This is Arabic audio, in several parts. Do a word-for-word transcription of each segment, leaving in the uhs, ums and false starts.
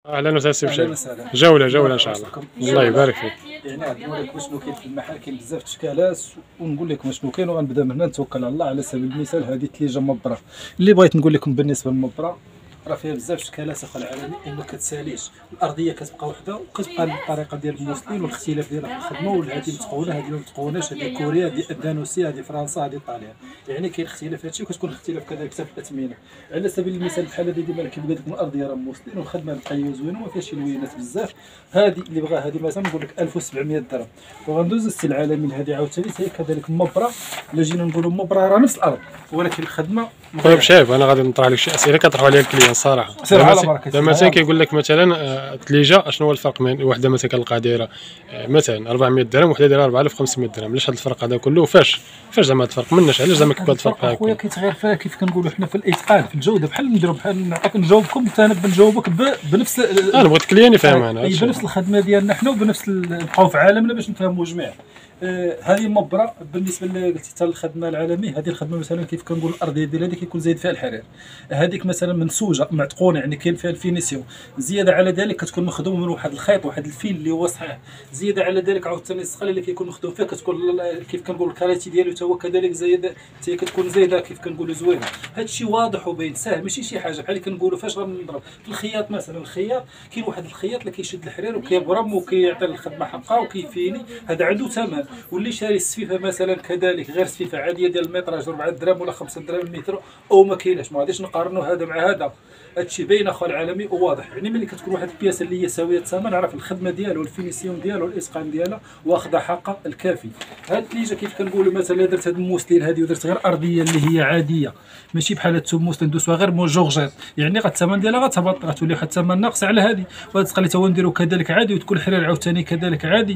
اهلا وسهلا سي بشير. جوله جوله ان شاء الله. الله يبارك فيك. يعني غنقول لك شنو كاين في المحل. كاين بزاف د الاشكالات ونقول لكم شنو كاين وغنبدا من هنا نتوكل على الله. على سبيل المثال هذه الثليجه مبره اللي بغيت نقول لكم بالنسبه للمبره راه فيها بزاف الاشكالات اخو العالمي انه كتساليش الارضيه كتبقى وحده وكتبقى الطريقه ديال الموصلين والاختلاف ديالها في الخدمه. وهذه متقونه هذه ما متقوناش، هذه كوريا هذه اندونيسيا هذه فرنسا هذه ايطاليا. يعني كاين اختلاف هادشي وكتكون اختلاف كذلك حتى في الاثمنه. على سبيل المثال بحال هذه ديما كيف قلت لكم الارضيه راه موصلين والخدمه نقيه زوينه وما فيهاش شي لوينات بزاف. هذه اللي بغاها هذه مثلا نقول لك ألف وسبعمية درهم. وغندوز السي العالمي لهذه عاوتاني هي كذلك مبره. الا جينا نقولوا مبره راه نفس الارض ولكن الخدمه. طيب شايف انا غادي نطرح لك شي اسئله كطرحوا عليها الكليان الصراحه. دابا مثلا كيقول لك مثلا الثليجه اشنو هو الفرق بين وحده مثلا كنلقى دايره مثلا أربعمية درهم وحده دايره أربعة آلاف وخمسمية درهم. علاش هذا الفرق هذا كله وفاش فاش زعما هذا الفرق مناش علاش زعما كيكون الفرق هكا؟ خويا كيتغير فيها كيف كنقولوا حنا في الاتقان في الجوده. بحال نديروا بحال نعطيك نجاوبكم حتى انا بنجاوبك بنفس انا بغيت الكليان يفهم انا بنفس الخدمه ديالنا حنا وبنفس نبقاو في عالمنا باش نفهموا جميع. آه هذه مبره بالنسبه اللي قلتي حتى الخدمه العالمي. هذه الخدمه مثلا كيف كنقول الارضيه ديال هذه كيكون زايد فيها الحرير. هذيك مثلا منسوجه معتقونه يعني كاين فيها الفينيسيون. زياده على ذلك كتكون مخدومه من واحد الخيط واحد الفيل اللي هو صحيح. زياده على ذلك عاوتاني الصقل اللي كيكون مخدوم فيها كتكون كيف كنقول الكراتي ديالو حتى هو كذلك زايد حتى كتكون زايده كيف كنقولوا زوينه. هذا الشيء واضح وباين ساهل ماشي شي حاجه بحال اللي كنقولوا فاش غنضرب في الخياط مثلا. الخياط كاين واحد الخياط اللي كيشد الحرير وكيبرم وكيعطي الخدمه حقها وكيفيني هذا عنده ثمن. واللي شاري السفيفه مثلا كذلك غير سفيفه عاديه ديال الميطراج أربعة دراهم ولا خمسة دراهم المتر او ما كايناش. ما غاديش نقارنوا هذا مع هذا. هادشي باين اخو العالمي وواضح. يعني ملي كتكون واحد البياسه اللي هي ساويه الثمن عرف الخدمه ديالو والفينيسيون ديالو والاتقان ديالها واخذه حقها الكافي. هاد الثليجه كيف كنقولوا مثلا درت هاد الموسلين هذه ودرت غير ارضيه اللي هي عاديه ماشي بحال هاد التوموس ندوسوها غير مو جورجيت. يعني غا الثمن ديالها غتهبط غتولي واحد الثمن ناقص على هذه. وهاد الثقه اللي تا هو نديرو كذلك عادي وتكون الحرير عاوتاني كذلك عادي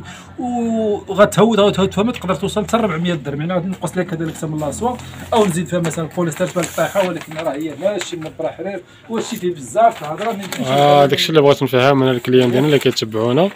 وغتهود غتهود فما تقدر توصل حتى أربعمية درهم. يعني غادي نقص لها كذلك ثمن لاصوا او نزيد فيها مثلا البوليستر تبان طايحه ولكن راه هي ماشي مبره حرير وهادشي فيه بزاف الهضره. اه داكشي اللي بغيت نفهم انا الكليان ديالنا اللي كيتبعونا.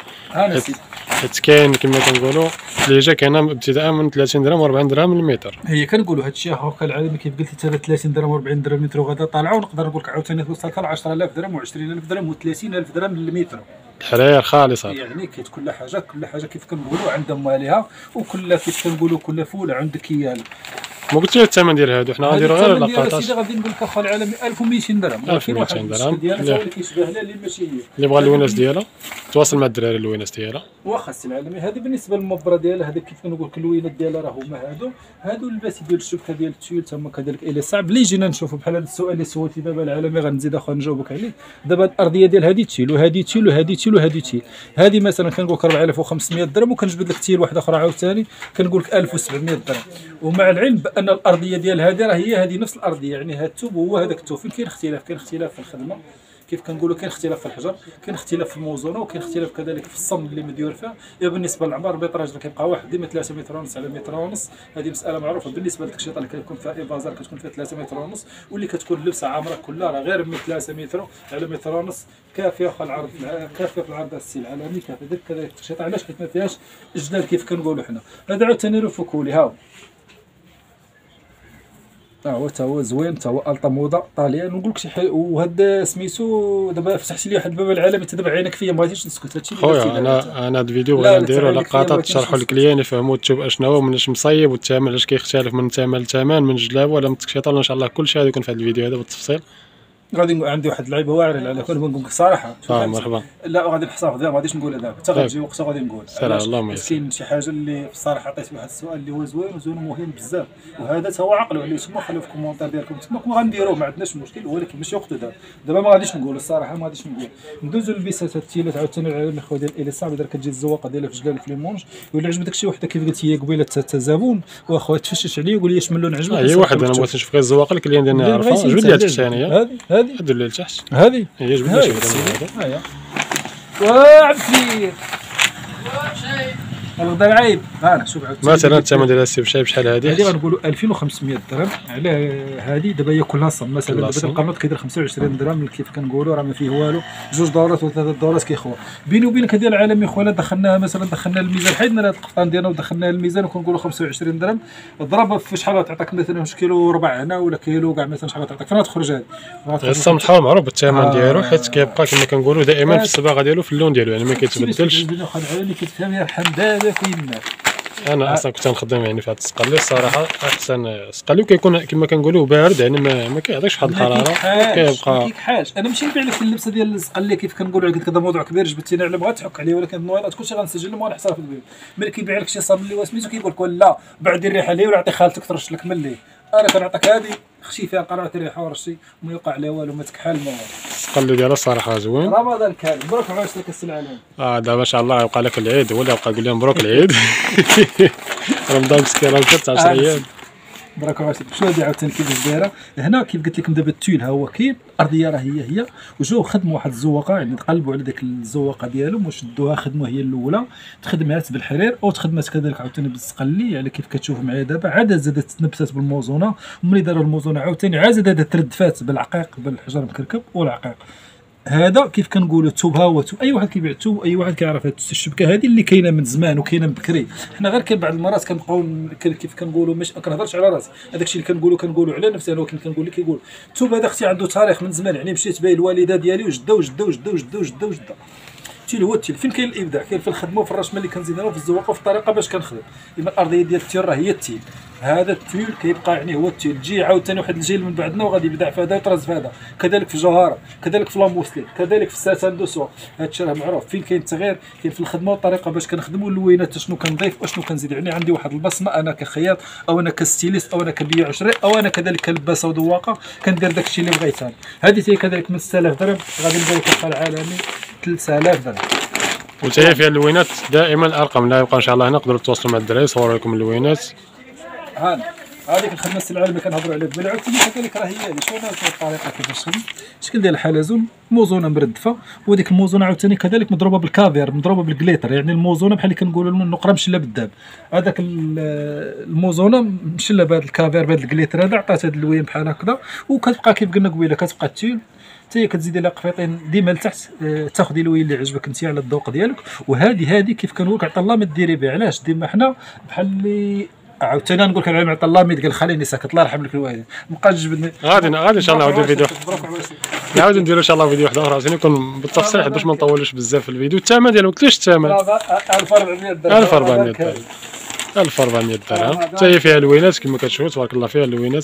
حيت كاين كما كنقولوا الثليجه كاينه ابتداء من ثلاثين درهم وأربعين درهم المتر. هي كنقولوا هادشي هكا العالمي كيف قلتي حتى ثلاثين درهم وأربعين درهم المتر وغادا طالعه. ونقدر نقول لك عاوتاني توصل حتى ل عشرة آلاف درهم وعشرين ألف درهم وثلاثين ألف درهم للمتر. الحرير خالصه. يعني كاين كل حاجه كل حاجه كيف كنقولوا عندها مالها وكل كيف كنقولوا كل فوله عندك هي. ما قلتش الثمن ديال هادو حنا غنديرو غير لقطات. سيدي غادي نقول لك اخو العالمي ألف ومئتين درهم. ألف ومئتين درهم ديالها اللي كيشبه لها اللي ماشي هي. اللي بغى اللويناس ديالها تواصل مع الدراري اللويناس ديالها. واخا السي العالمي هذه بالنسبه للمبره ديالها هذه كيف كنقول لك اللوينات ديالها راه هما هادو. هادو اللباس ديال الشبكه ديال التيول تما كذلك الى صعب اللي جينا نشوفوا بحال هذا السؤال اللي سولتي دابا العالمي غنزيد اخو نجاوبك عليه. دابا الارضيه ديال هذه تيل وهذه تيل وهذه تيل وهذه تيل. هذه مثلا كنقول لك أربعة آلاف وخمسمية درهم وكنجبد لك تيل واحده اخرى عاوتاني كنقول لك ألف وسبعمية درهم. ومع العلم بان الارضيه ديال هذه راه هي هذه نفس الارضيه. يعني هذا الثوب هو هذاك الثوب. فين كاين اختلاف؟ كاين اختلاف في الخدمه كيف كنقولوا كاين اختلاف في الحجر كاين اختلاف في الموزونه وكاين اختلاف كذلك في الصم اللي مديور فيها. يا بالنسبه للعمار البيطراج راه كيبقى واحد ديما ثلاثة متر ونص على متر ونص. هذه مساله معروفه. بالنسبه للتكشيطه اللي كتكون فيها ايفازار كتكون فيها ثلاثة متر ونص واللي كتكون اللبسه عامره كلها راه غير من ثلاثة متر على متر ونص. كافيه في العرض كافيه في العرض السي العالمي كافيه ديك كذلك التكشيطه. علاش؟ حيت ما فيهاش جداد كيف كنقولوا حنا. هذا عاوتاني رفكولي هاو ها هو تا هو زوين تا هو الطا موضه طاليان. نقول لك شي حاجه وهذا سميتو دابا فتحتي لي واحد الباب العالمي تدبع عينك فيا ما غاديش نسكت. هادشي خويا انا انا هاد الفيديو بغينا نديرو لقطات تشرحوا للكليان يفهموا الثوب اشنو هو مناش مصيب والثمن علاش كيختلف من ثمن لثمن من جلاب ولا من تكشيطه ولا ان شاء الله كلشي غادي يكون في هذا الفيديو هذا بالتفصيل. غادي عندي واحد اللعيبه واعره على كل نقول لك صراحه. اه مرحبا. لا غادي نحصر دابا ما غاديش نقولها دابا حتى غتجي وقتها غادي نقول. اللهم يسر. كاين شي حاجه اللي بصراحه عطيت واحد السؤال اللي هو زوين وزوين ومهم بزاف وهذا تا هو عقلوا عليه تما خليوه في الكومونتير ديالكم تما غنديروه ما عندناش مشكل ولكن ماشي وقته دابا. دابا ما غاديش نقول الصراحه ما غاديش نقول. ندوزو للبيسات التيلات عاوتاني العالمي خويا ديال الي صعب. اذا كتجي الزواقه ديالها في جلال في ليمونج ولا عجبتك شي وحده كيف قلت هي قبيله تزابون واخويا تفشش عليه وقول لي اش من لون عجبك. هي واحد انا بغيت نشوف غير الزواقه الكليان ديالنا يعرفها. جبد لي هذيك الثانيه هذه هذه هذو اللي لتحت هذه هي جبدنا شي هذا. ها هي وعبد الكبير الغدا عايب انا شوف عاوتاني مثلا الثمن ديال السيب شاي بشحال هذه؟ هذه غنقولوا ألفين وخمسمية درهم على هذه. دابا هي كلها صم، مثلا دابا القنوط كيدير خمسة وعشرين درهم كيف كنقولوا، راه ما فيه والو، جوج دورات ولا ثلاثه دورات كيخوا. بيني وبينك هذه العالمي خويا دخلناها مثلا دخلنا الميزان، حيدنا هذا القفطان ديالنا ودخلناه الميزان وكنقولوا خمسة وعشرين درهم، ضربها في شحال غتعطيك مثلا واش كيلو ربع هنا ولا كيلو كاع مثلا شحال غتعطيك، فين غتخرج هذه؟ الصم الحار معروف بالثمن آه ديالو، حيت كيبقى كما كنقولوا دائما في الصباغه ديالو في اللون ديالو، يعني ما كيتبدلش. العالمي كيتفهم يرحم بالك ويماك. انا اصلا كنت نخدم يعني في هذا السقلي الصراحه، احسن سقلي وكيكون كما كنقولوا بارد، يعني ما, ما كيعطيكش واحد الحراره كيبقى ما كيكحاش. انا ماشي نبيع لك اللبسه ديال السقلي كيف كنقولوا قلت لك هذا موضوع كبير جبتيني على بغا تحك عليه، ولكن النويضات كلشي غنسجلهم وغنحصرها في البيت. ملي كيبيع لك شي صابون اللي سميتو كيقول لك لا بعد الريحه ليه ولا عطي خالتك ترش لك ملي، انا كنعطيك هذه خشي فيها قرعه الريحه ورشي وما يوقع عليها والو، ما تكحل ما السقلي ديالها الصراحه زوين. رمضان كامل مبروك عرس لك السي العالمي. اه دابا ان شاء الله يبقى لك العيد، ولا يبقى يقول لهم مبروك العيد. رمضان مسكين راه مشات عشرة ايام. برك عرفتي شنو هذه عاوتاني كيفاش دايره هنا. كيف قلت لكم دابا التيل ها هو كاين، الارضيه راه هي هي، وجاو خدموا واحد الزواقه، يعني تقلبوا على ديك الزواقه ديالهم وشدوها خدموا هي الاولى، تخدمات بالحرير او تخدمات كذلك عاوتاني بالسقلي، على كيف كتشوفوا معايا دابا. عاد زادت تنبتات بالموزونه، وملي داروا الموزونه عاوتاني عاد زادت تردفات بالعقيق بالحجر مكركب والعقيق. هذا كيف كنقولوا الثوب ها هو الثوب، اي واحد كيبيع الثوب، اي واحد كيعرف هذه الشبكه هذه اللي كاينه من زمان وكاينه بكري. حنا غير كاين بعض المرات كنبقاو كيف كنقولوا مش كنهضرش على راسي، هذاك الشيء اللي كنقولوا كنقولوا على نفسي انا، ولكن كنقول لك كيقول الثوب هذا اختي عنده تاريخ من زمان، يعني مشيت باهي الوالده ديالي وجده وجده وجده وجده وجده وجده. التيل هو التيل. فين كاين الابداع؟ كاين في الخدمه وفي الرشمه اللي كنزيد انا وفي الزواقه وفي الطريقه باش كنخدم. اما الارضيه ديال التيل راه هي التيل، هذا التيل كيبقى يعني هو التيل. تجي عاوتاني واحد الجيل من بعدنا وغادي يبدع في هذا ويطرز في هذا، كذلك في الجوهره، كذلك في لاموسلي، كذلك في الساتان دوسو. هذا الشيء راه معروف. فين كاين التغيير؟ كاين في الخدمه والطريقه باش كنخدموا، اللوينات شنو كنضيف وشنو كنزيد. يعني عندي واحد البصمه انا كخياط او انا كستيليست او انا كبيع عشري او انا كذلك كلباسه ودواقه، كندير داك الشيء اللي بغيت انا. هذه هي كذلك من ستة آلاف درهم غادي نبيع لك العالمي ثلاثة آلاف درهم. وتهي فيها اللوينات دائما الارقام لا يبقى ان شاء الله هنا تقدروا تواصلوا مع الدراري يصوروا لكم اللوينات. هاني هذيك الخدمه السي العالمي كنهضروا عليها قبيله، عاوتاني كذلك راه هي هذه. شنو الطريقه كيفاش تخدم؟ الشكل ديال الحلزون موزونه مردفه، وهذيك الموزونه عاوتاني كذلك مضروبه بالكافير مضروبه بالكليتر، يعني الموزونه بحال اللي كنقولوا النقره مشله بالذهب. هذاك الموزونه مشله بهذا الكافير بهذا الكليتر هذا عطات هذا اللوين بحال هكذا، وكتبقى كيف قلنا قبيله كتبقى التيل حتى هي كتزيدي لها قفيطين ديما لتحت، اه تاخذي اللوين اللي عجبك انت على الذوق ديالك. وهذه هذه كيف كنقول لك عطا الله ما ديري بها، علاش؟ ديما حنا بحال اللي عاوتاني نقول لك العلم عطا الله ميت قال خليني ساكت الله يرحم لك الوالدين، مابقاش جبدني. غادي غادي ان شاء الله نعاودو فيديو، نعاودو نديرو ان شاء الله فيديو واحد اخر عاوتاني يكون بالتفصيل باش ما نطولوش بزاف في الفيديو. الثمن ديالو قلت ليش الثمن؟ ألف وأربعمية درهم. ألف وأربعمية درهم ألف وأربعمية درهم. حتى هي فيها اللوينات كما كتشوفوا تبارك الله، فيها اللوينات.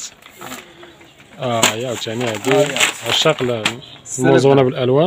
اه يا عاوتاني هادي عشاق الموزونه بالالوان.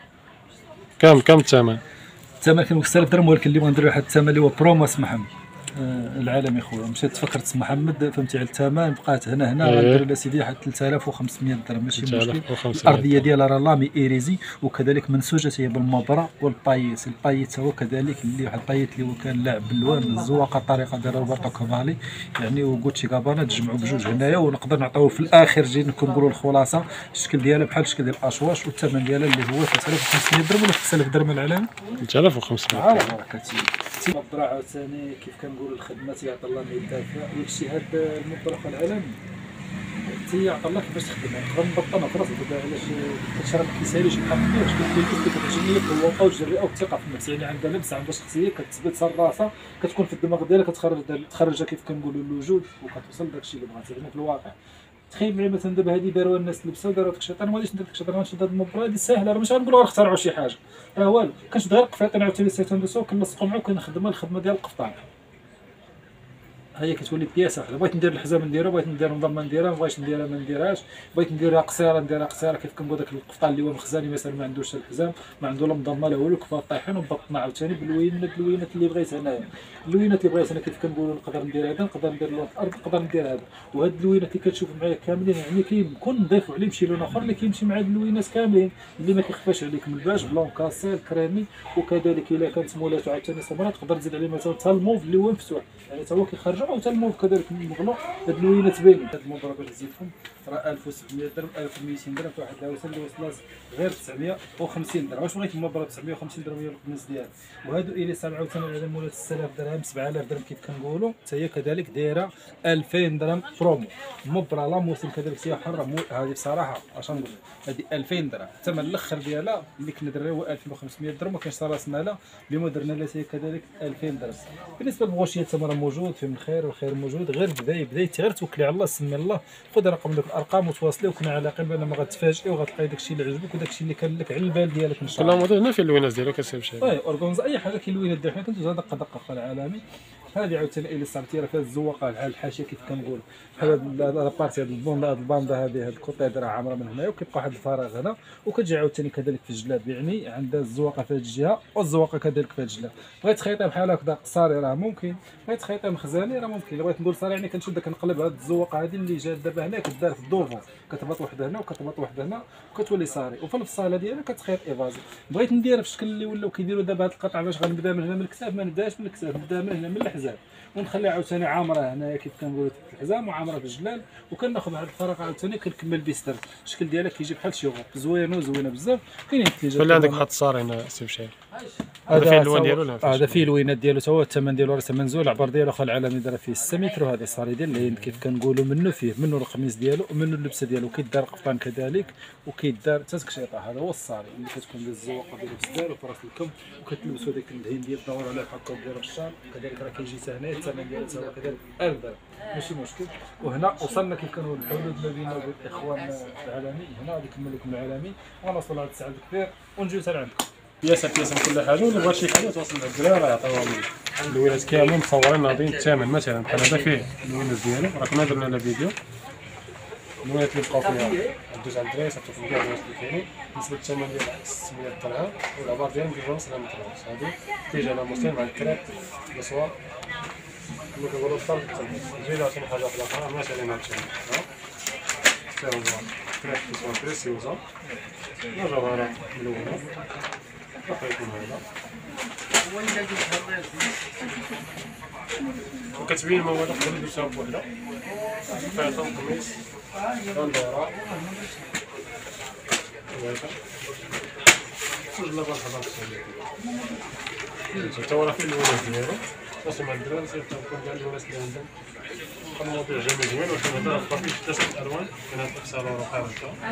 كم كم الثمن؟ الثمن كان ستة آلاف درهم، ولكن اللي بغا ندير واحد الثمن اللي هو برومو اسم محمد آه العالمي خويا. مشيت تفكرت اسم محمد فهمتي على الثمن، بقات هنا هنا غندير لها سيدي واحد ثلاثة آلاف وخمسمية درهم ماشي مشكل. الارضيه ديالها راه لامي ايريزي، وكذلك منسوجه هي بالمبره والبايت. البايت هو كذلك اللي واحد البايت اللي هو كان لاعب باللوان الزواقه الطريقه ديال روبرتو كافالي يعني وغوتشي كابانا تجمعوا بجوج هنايا، ونقدر نعطيو في الاخر جي كنقولوا الخلاصه الشكل ديالها بحال الشكل ديال الاشواش. والثمن ديالها اللي هو ثلاثة آلاف وخمسمية درهم ولا ستة آلاف درهم العالم؟ ثلاثة آلاف وخمسمية على بركه الله. المبرة عاوتاني كيف كنقولوا الخدمات يعطي الله ما يدافع. داكشي هاد المبرة العالمي حتى يعطي الله كيفاش تخدمها. نقدر نبطلها في راسي دابا علاش كتشرب ما كيساليش بحال هكا، باش كتلبس اللي كتعجبني القوه والجرئه والثقه في النفس، يعني عندها لبس عندها شخصيه كتثبت راسها كتكون في الدماغ ديالها كتخرج تخرجها كيف كنقولوا الوجود وكتوصل داكشي اللي بغات يعني في الواقع. تخيل معايا مثلا دابا هذه داروها الناس لبسه وداروها داك الشيء، انا ما غاديش ندير داك الشيء، غنشد هذه المبرة هذه ساهله، راه ماشي غنقولوا غير اخترعوا شي حاجه راه والو. كنشد غير قفيطين عاوتاني سيتندسو كنلصقوا معاه وكنخدمها الخدمه ديال القفطان. هي كتولي بياسه وحده. بغيت ندير الحزام نديرها، بغيت ندير نظام نديرها، مبغيتش نديرها ما نديرهاش، بغيت نديرها قصيره نديرها قصيره. كيف كنقول داك القفطان اللي هو مخزاني مثلا ما عندوش الحزام ما عنده لا مضمه لا والو، كفار طايحين ومبطنا عاوتاني باللوينات اللوينات اللي بغيت انايا. اللوينات اللي بغيت انا كيف كنقولوا نقدر ندير هذا نقدر ندير لون الارض نقدر ندير هذا. وهاد اللوينات اللي كتشوفوا معايا كاملين يعني كيكون نضيفوا عليهم شي لون اخر اللي كيمشي مع هاد اللوينات كاملين اللي ما كيخفاش عليك من الباج بلون كاسيل كريمي. وكذلك الا كانت مولاتو عاوتاني سمراء تقدر تزيد عليه مثلا حتى الموف اللي هو مفتوح يعني حتى هو كيخرجوا راه حتى المول كذلك مغلو. هاد اللوينات باينين. هاد المبره باش تزيدهم راه ألف وسبعمية درهم ألف ومئتين درهم في واحد العاوسه اللي وصلت غير تسعمية وخمسين درهم. واش بغيتي المبره تسعمية وخمسين درهم هي القناص ديالها. وهادو الي صار عاوتاني على مولات ستة آلاف درهم سبعة آلاف درهم كيف كنقولوا حتى هي كذلك دايره ألفين درهم برومو. مبره لا موسم كذلك سياحه حره هذه بصراحه اش نقول هذه ألفين درهم. الثمن الاخر ديالها اللي كنا درنا هو ألفين وخمسمية درهم. ما كاينش صار راس مالها اللي درنا لها هي كذلك ألفين درهم. بالنسبه للغوشيه الثمن راه موجود في الخير والخير موجود. غير بداي بداي غير توكلي على الله سمي الله خذ رقم دوك الارقام وتواصلي وكنا على قلب انا ما غتفاجئي وغتلقاي داكشي اللي عجبك وداكشي اللي كان لك على البال ديالك ان شاء الله. كل موضوع هنا في اللوينات ديالو كتسيب شي اي اورغونزا اي حاجه كاين اللوينات ديال حنا كندوزها دقه دقه في العالمي. هذه عاوتاني اللي صارتي راه فيها الزواقه بحال الحاشيه كيف كنقول بحال هاد لابارتي هاد البون هاد الباندا هذه هاد الكوطيد راه عامره من هنايا وكيبقى واحد الفراغ هنا وكتجي عاوتاني كذلك في الجلاب يعني عندها الزواقه في هاد الجهه والزواقه كذلك في هاد الجلاب. بغيت تخيطي بحال هكذا قصاري راه ممكن. بغيت تخيطي مخزاني راه ممكن. الا بغيت ندور صراحه يعني كنشد كنقلب هاد الزواقه هذه اللي جات دابا هنا كدار في الدوفو كتهبط وحده هنا وكتهبط وحده هنا وكتولي صاري وفي الفصاله ديالها كتخيط ايفازي. بغيت نديرها في الشكل اللي ولاو كيديروا دابا هاد القطعه باش غنبدا من هنا من الكتاف ما نبداش من الكتاف نبدا من هنا من الحزام ونخليها عاوتاني عامره هنايا كيف كنقولوا تحت الحزام وعامره في الجلال وكناخذ واحد الفراغ عاوتاني كنكمل بيستر. الشكل ديالها كيجي بحال شي غوب زوينه وزوينه بزاف. كاينين الثليجات ولا عندك واحد الصار هنا سي بشاي هذا فيه اللوان ديالو ولا هذا فيه اللوينات ديالو تا هو الثمن ديالو راه منزول. العبار ديالو خا العالمي دار فيه ستة متر وهذا صاري ديال العين كيف كنقولوا منه فيه منه القميص ديالو ومنه اللبسه ديالو كيدار قفطان كذلك وكيدار حتى تكشيطه. هذا هو الصاري اللي كتكون ديال الزواقه ديالو في السدار وفي راس الكم وكتلبسوا ديك الدهين ديال الدور على هكا ديال الشال كذلك راه كيجي حتى هنا الثمن ديالو حتى هو كذلك ألف درهم ماشي مشكل. وهنا وصلنا كيف كنقول الحدود ما بيننا وبين الاخوان العالمي. هنا غادي نكمل لكم العالمي ونوصل لهذا السعد الكبير ونجيو حتى لعندكم بياسه بياسه من كل حاجه. واللي بغى شي حاجه تواصل مع الدراري راه يعطيوهم اللوينات كاملين مصورين ناضيين الثمن. مثلا بحال هذا فيه اللوينات ديالو راه كنا درنا له فيديو. اللوينات اللي بقاو فيها دوز على الدراري صافي في الكاع الناس اللي كاينين بالنسبه للثمن ديال ستمية درهم والعبار ديالهم كيجيو نص غير مترونس. هادي كيجي على مسلم مع الكريب الصوار كما كنقولوا الطرد زيد عاوتاني حاجه واحده اخرى ماشي علينا هادشي حتى هو كريب الصوار بريسيوزا جوهرات ملونه يكون هذا وكتبين ما هو نقدر نديرها بوحده فيها قميص بندوره هذا كل لاباس هذا حتى هو راه فيه اللوينات ديالو واصل مع الدراري سير تنكون كاع اللوينات اللي عندهم المواضيع جميل زوين. ولكن هذا بقى فيه ثلاثه الالوان كاين هاد القصه رقيقه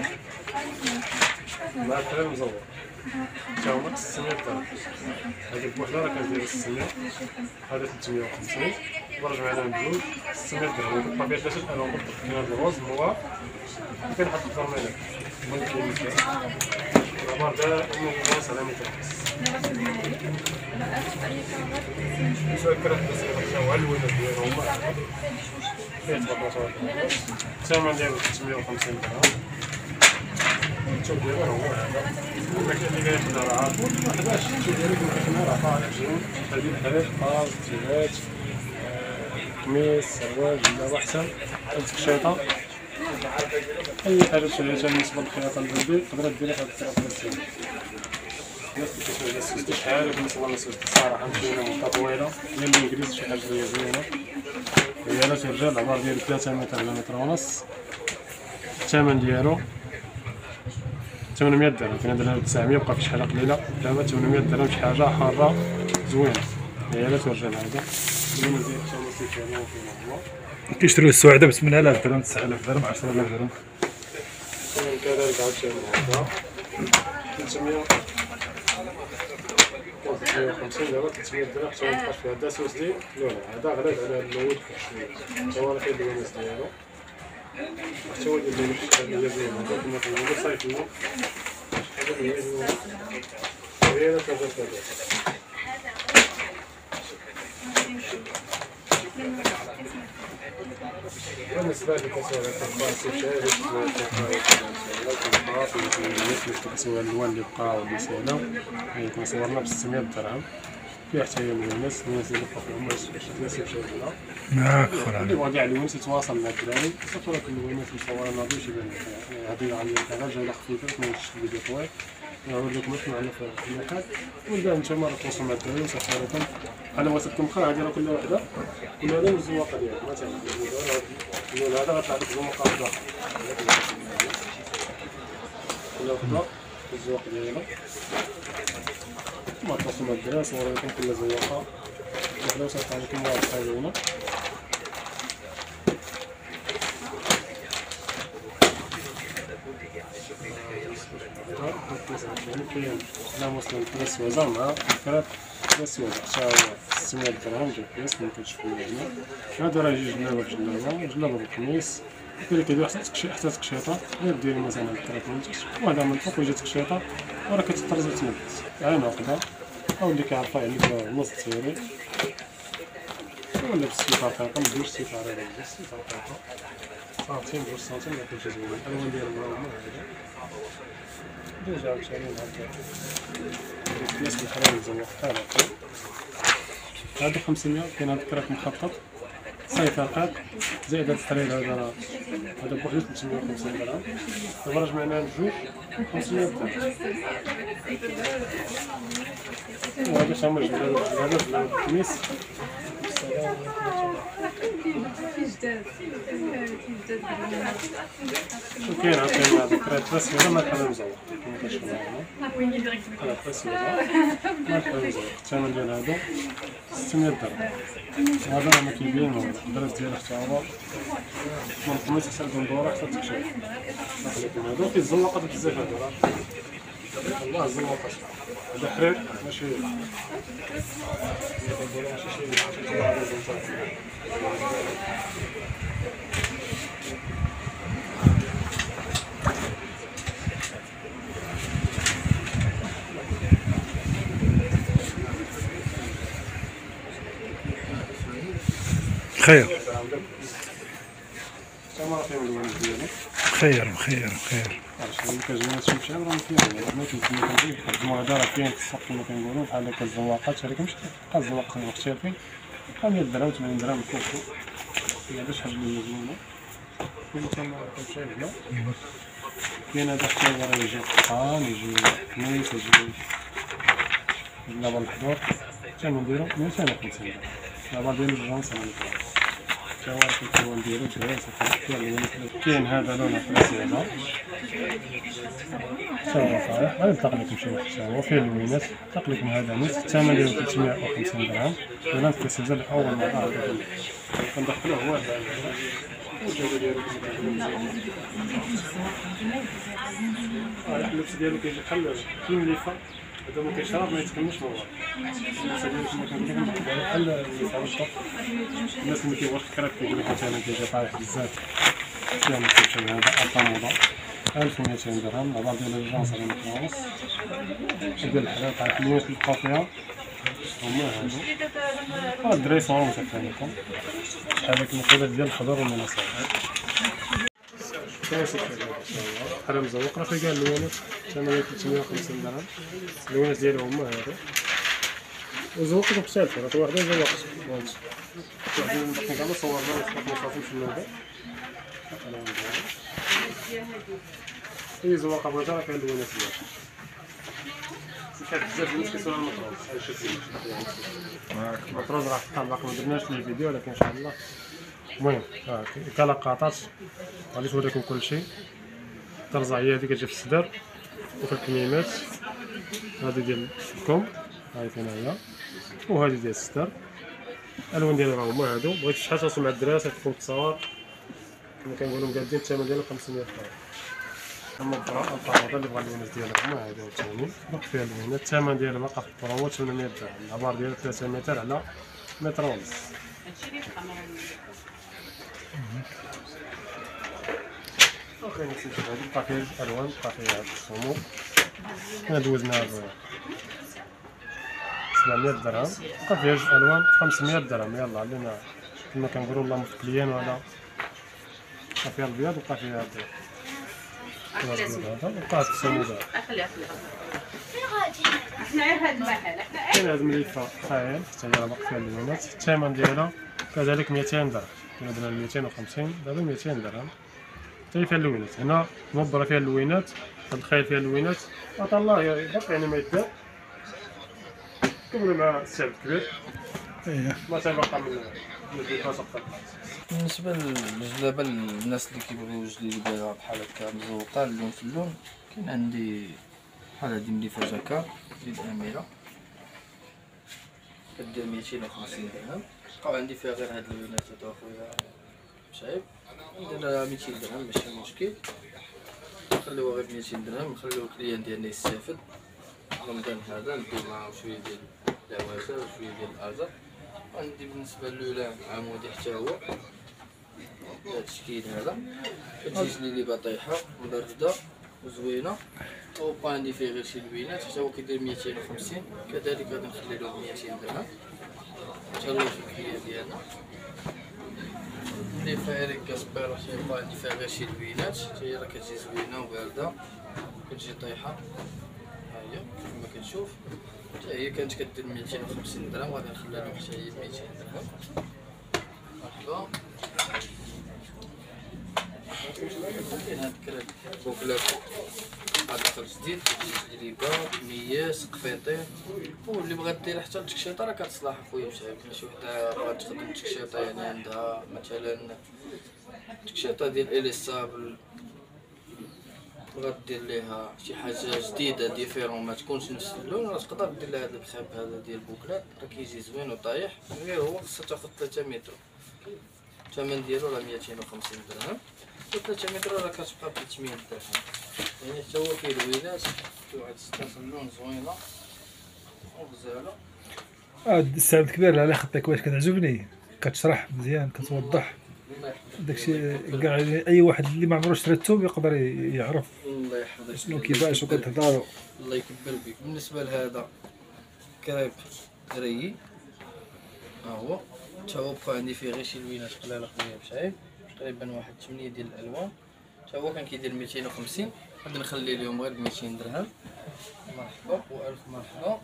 مع الكلام مزور حتى هما ستمية درهم. هذيك بوحده راه كندير ستمية هذا ثلاثمية وخمسين برج معنا بجوج ستمية درهم. وكتبقى فيها ثلاثه الالوان بالضبط. كاين هاد الروز النوار وكاين واحد الخضر مالك العبار دائما الناس على متر بالنسبه للكرات بسيطه حتى هو اللوينات ديالو هما فيه تبقى الثمن ديالو ثلاثمية وخمسين درهم. الشوك ديالو هو هذا ولكن اللي كياخذها راه عارف حداش الشوك ديالو كياخذها راه طالع زين هذه الحلال قاز تيشيرات قميص سروال ولا احسن التكشيطه اي حاجه تشريتها بالنسبه للخياطه البلدي تقدر ديرها في هذا الطرف ديال الناس كيشوفوا السوست شحال بالنسبه للسوست الصراحه مشينا مده طويله ديال الانجليز شي حاجه اللي زوينه. هي لا ترجع العبار ديال ثلاثة متر على متر ونص. الثمن ديالو ثمنمية درهم. كنا درنا تسعمية بقى في شي حاجه قليله دابا ثمنمية درهم شي حاجه حاره زوينه. هي لا ترجع هذا اللي ديال التماسيك هنا وفين هو كيشريو السواعده ب ثمانية آلاف درهم تسعة آلاف درهم عشرة آلاف درهم. كذلك عاوتاني هذا ثلاثمية وخمسين دابا ثلاثمية درهم حتى مابقاش فيه. هذا سوسدي لا هذا غليظ على الاول شويه حتى هو راه فيه اللوينات ديالو حتى هو ديال اللي زوين. هذا كنا كنقولوا صيفي حاجه اللي هي زوينه هي لا كذا كذا. بالنسبه لكسوه الكاسه شايف كنصور الالوان اللي بقاو اللي ساهله يعني كنا صورنا ب ستمية درهم. فيها حتى هي اللوينات الناس اللي بقاو فيهم تناسب شي وحده معاك خويا اللي بغا كاع اللوينات يتواصل مع الدراري صافي. راه اللوينات مصوره ناضي شي بان هذه عندي كذا جايه خفيفه ما نشوفش الفيديو طويل نوريكم واش معنا في المحل. وإذا نتوما راه تواصلوا مع الدراري وصافي لكم على واتساب بخير. هذه راه كل وحده كل هذا الزواقه ديالها مثلا اللون هذا غطلع لك زواقه واحده كل وحده الزواق ديالها ما تصوم الدراس وريكم كل زواقه وحده وصلت عليكم واحده زوينه. كاين لا مسلم ثلاث وزن مع كرات ثلاث وزن حتى هو ستمية درهم ديال القياس كما كتشوفوا هنا. هادو راه جوج جلابه بجلابه جلابه بالقميص اللي كيدير حتى تكشي حتى تكشيطه غير ديري مثلا الكرات من تحت وهذا من الفوق ويجي تكشيطه وراه كتطرز وتنبت عين عقده او اللي كيعرفها يعني نص تيري ولا بالسيفار رقم دوز سيفار على دوز سيفار رقم سنتيم جوج سنتيم ولا كلشي زوين. الالوان ديالهم هما هذا ديجا عاوتاني هكا الناس بالحرام مزوق بحال هكا. هادو خمسمية. كاين هاد الكراك مخطط صيفاقات زائد هاد الحرير هذا راه هذا بوحدو ثلاثمية وخمسين درهم دابا راه جمعناهم بجوج خمسمية درهم. وهذا تا هما جلابه جلابه جلابه القميص وكاين عاوتاني هاد الكرات ثلاث ولا ما الحرام مزوق كما كتشوفوا هنا هاد ثلاث ولا ما الحرام مزوق. الثمن ديال هادو ستمية درهم. هذا راه ما كيبين والو الدرس ديالو حتى هو من القميص حتى البندوره حتى التكشيف لكن هادو كيتزوقوا بزاف هادو راه والله الزواقه هذا حرير ماشي البندوره ماشي شي هذا زنطه. خير خير خير خير عشان كنجمع شي شي راه فيها ما كنتمنى كنجيب المجموعه هذا راه كاين في السوق كما كنقولوا بحال هكا الزواقات هذيك ماشي بحال الزواقات المختلفين بحال مية درهم ثمانين درهم كوكو هذا شحال من مزمونه كل تما كنمشي هنا. كاين هذا حتى هو راه يجي قطان يجي قميص يجي لابا الحضور حتى نديرو ميتين وخمسين درهم لابا ديال الجونس راه حتى هو الكيلو نديرو جاهز. كاين هذا لونه ثلاثي هذا حتى هو صالح غير نطلق لكم شي واحد حتى هو فيه اللوينات نطلق لكم هذا نص الثمن ديالو ثلاثمية وخمسين درهم. انا كنسجل اول مره كندخلوه هو هذا والجوده ديالو اللبس ديالو كيجي بحال المليفه هذا ما كيشرب ما يتكملش من ورا اللبس ديالو كما كنقولوا بحال المليفه بالضبط. الناس اللي كيبغيو الكراك كيقول لك مثلا كيجي طايح بزاف كاين كيمشي هذا الطا موضه ألف ومئتين درهم. العبار ديال الجونس راه متناقص ديال الحلال طايح اللي تلقاو فيها هما هادو هاد الدراري صوروا متفاهمين شحال هاك المقيدات ديال الخضر والمناسبات. كاين شي حرام مزوق راه فيه كاع اللوينات ثمنها ثلاثمية وخمسين درهم. اللوينات ديالو هما هادو وزوقات مختلفة راه كل وحده زوقات واحد باقي كاع صورنا وصورنا صافي في النوبه هي زواقه بغيتها راه فيها اللوينات ديالها كاين بزاف الناس كيسولوا على المطروز بحال شفتي المطروز راه حتى باقي ما درناش في الفيديو ولكن ان شاء الله. المهم كلاقاطات غادي نوريكم كلشي. الطرزه هي هذه كتجي في الصدر وفي الكميمات هذه ديال الكم هاي فين هي وهذه ديال الصدر. الالوان ديالها راه هما هادو. بغيت شحال توصل مع الدراري تكون التصاور كما كنقولوا مقادين الثمن ديالو خمسمية درهم. اما الطابه اللي بغا اللوينات ديالها هما هادو عاوتاني باقي فيها اللوينات الثمن ديالها باقا في البرومو ثمنمية درهم. العبار ديالها ثلاثة متر على متر ونص. وكاين شي هادي بقى فيها الالوان بقى فيها هاد الصمود حنا دوزناها ب سبعمية درهم بقى فيها جوج الوان خمسمية درهم. يلاه علينا كما كنقولوا اللهم في الكليان ولا بقى فيها الابيض وبقى فيها هاد هذا وبقى هاد الصمود. كاين هاد المليفه خايل حتى هي باقي فيها اللوينات الثمن ديالها كذلك مئتين درهم. كنا درنا مئتين وخمسين دابا مئتين درهم حتى هي فيها اللوينات. هنا مبره فيها اللوينات هاد الخيل فيها اللوينات عطا الله باقي يعني ما يدار كملوا مع السعد الكبير ما تبقى منه. بالنسبه للجلابه الناس اللي كيبغيو جلابه بحال هكا مزوقه اللون في اللون، كاين عندي بحال هادي ملي فيها جاكار ديال اميره كدير ميتين وخمسين درهم. بقاو عندي فيها غير هاد اللونات هادو اخويا شايب، نديرها ميتين درهم ماشي مشكل، نخليوها غير ميتين درهم، نخليو الكليان ديالنا يستافد. رمضان هذا ندير معاهم شويه ديال العواشر وشويه ديال الازر. عندي بالنسبه للولان عمودي حتى هو هذا التشكيل هذا، كتجي لي بطيحه مبرده وزوينه، وبقى عندي فيه غير شي لوينات حتى هو كيدير ميتين وخمسين. كذلك غادي نخلي له ميتين درهم حتى هو في الكليه ديالنا. اللي فيها ريكا سبيرا بقى عندي فيها غير شي لوينات، حتى هي راه كتجي زوينه وبارده كتجي طايحه. ها هي كما كتشوف حتى هي كانت كدير ميتين وخمسين درهم، غادي نخليها لهم حتى هي ميتين درهم. مرحبا. كاين هاد الكراد بوكلات هاد دخل جديد جريبه مياس قفيطين، واللي بغات دير حتى التكشيطه راه كتصلح اخويا مشعل. كاين شي وحده بغات تخدم التكشيطه يعني عندها مثلا التكشيطه ديال اليسابل، بغات دير ليها شي حاجه جديده ديفيرون ما تكونش نفس اللون، راه تقدر دير لها هذا الخاب هذا ديال بوكلات، راه كيجي زوين وطايح. غير هو خصها تاخذ ثلاثة متر، الثمن ديالو راه ميتين وخمسين درهم، و ثلاثة متر راه كتبقى ب ثلاثمية درهم. يعني حتى هو فيه لوينات، فيه واحد ستة اللون زوينه وغزاله. اه السعد الكبير على خطك واش كتعجبني، كتشرح مزيان كتوضح داكشي كاع اي واحد اللي ما عمرو شرا الثوب يقدر يعرف الله يحفظك شنو كيفاش وكتهضروا. الله يكبر بك. بالنسبه لهذا كريب دريي ها هو حتى هو بقى عندي فيه غير شي لوينات قليله خويا بشعيب، تقريبا واحد ثمانية ديال الالوان. حتى هو كان كيدير ميتين وخمسين، غادي نخلي لهم غير ميتين درهم. مرحبا والف مرحبا.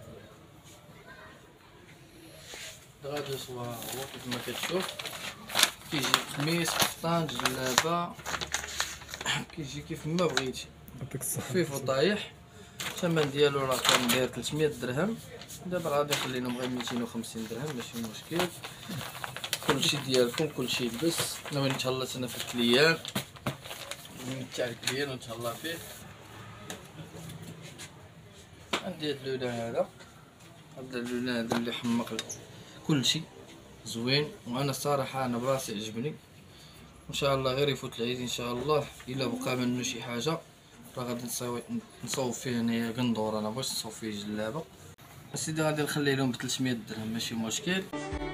غادي صوا هو كيف ما كتشوف كيجي قميص قفطان جلابه كيجي كيف ما بغيتي، يعطيك الصحة. خفيف وطايح. الثمن ديالو راه كان داير ثلاثمية درهم، دابا غادي نخلي لهم غير ميتين وخمسين درهم ماشي مشكل. كلشي ديالكم كلشي لبس. ناوي نتهلا انا في الكليان نتاع الكليان ونتهلا فيه. عندي هاد اللون هذا، هذا اللون هذا اللي حمق كلشي زوين، وانا الصراحه انا براسي عجبني. ان شاء الله غير يفوت العيد ان شاء الله، الا بقى منه شي حاجه راه غادي نصاوب نصوب فيه هنايا قندور. انا بغيت نصوب فيه جلابه. اسيدي غادي نخلي لهم ب ثلاثمية درهم ماشي مشكل.